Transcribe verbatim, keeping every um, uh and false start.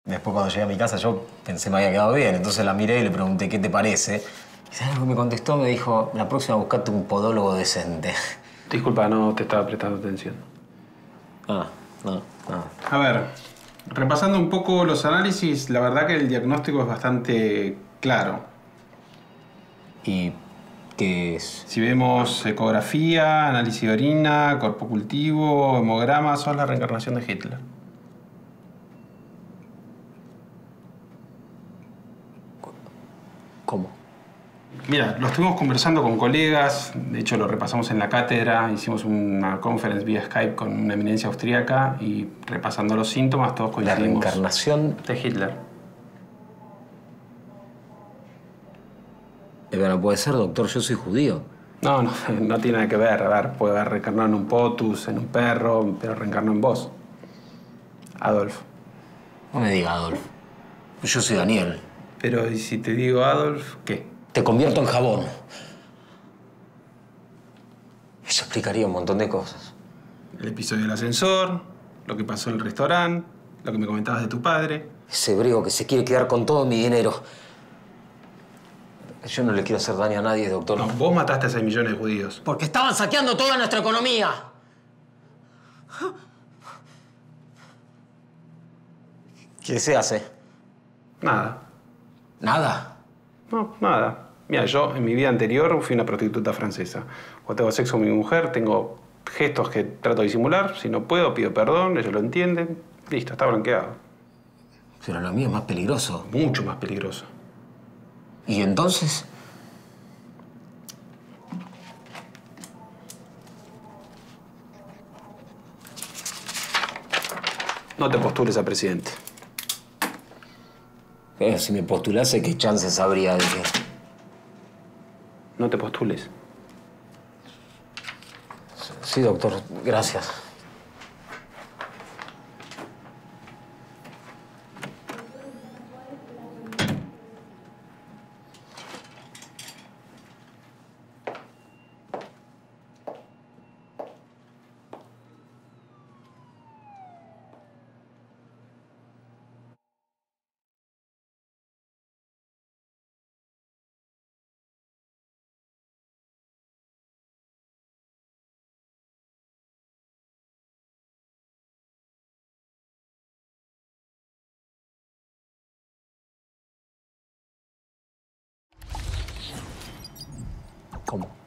Después, cuando llegué a mi casa, yo pensé me había quedado bien. Entonces la miré y le pregunté, ¿qué te parece? ¿Y sabes lo que me contestó? Me dijo, la próxima buscate un podólogo decente. Disculpa, no te estaba prestando atención. Ah, no, no. A ver, repasando un poco los análisis, la verdad que el diagnóstico es bastante claro. ¿Y qué es? Si vemos ecografía, análisis de orina, cuerpo cultivo, hemograma, sos la reencarnación de Hitler. ¿Cómo? Mira, lo estuvimos conversando con colegas, de hecho lo repasamos en la cátedra, hicimos una conference vía Skype con una eminencia austríaca y repasando los síntomas todos coincidimos. La reencarnación de Hitler. Pero no puede ser, doctor, yo soy judío. No, no, no tiene nada que ver. A ver, puede haber reencarnado en un potus, en un perro, pero reencarnó en vos. Adolf. No me diga Adolf. Yo soy Daniel. Pero, ¿y si te digo Adolf, qué? Te convierto en jabón. Eso explicaría un montón de cosas. El episodio del ascensor, lo que pasó en el restaurante, lo que me comentabas de tu padre. Ese hebreo que se quiere quedar con todo mi dinero. Yo no le quiero hacer daño a nadie, doctor. No, vos mataste a seis millones de judíos. Porque estaban saqueando toda nuestra economía. ¿Qué se hace? Nada. ¿Nada? No, nada. Mira, yo en mi vida anterior fui una prostituta francesa. Cuando tengo sexo con mi mujer, tengo gestos que trato de disimular. Si no puedo, pido perdón, ellos lo entienden. Listo, está blanqueado. Pero lo mío es más peligroso. Mucho más peligroso. ¿Y entonces? No te postules a presidente. Eh, si me postulase, ¿qué chances habría de que...? No te postules. Sí, doctor. Gracias. ¿Cómo?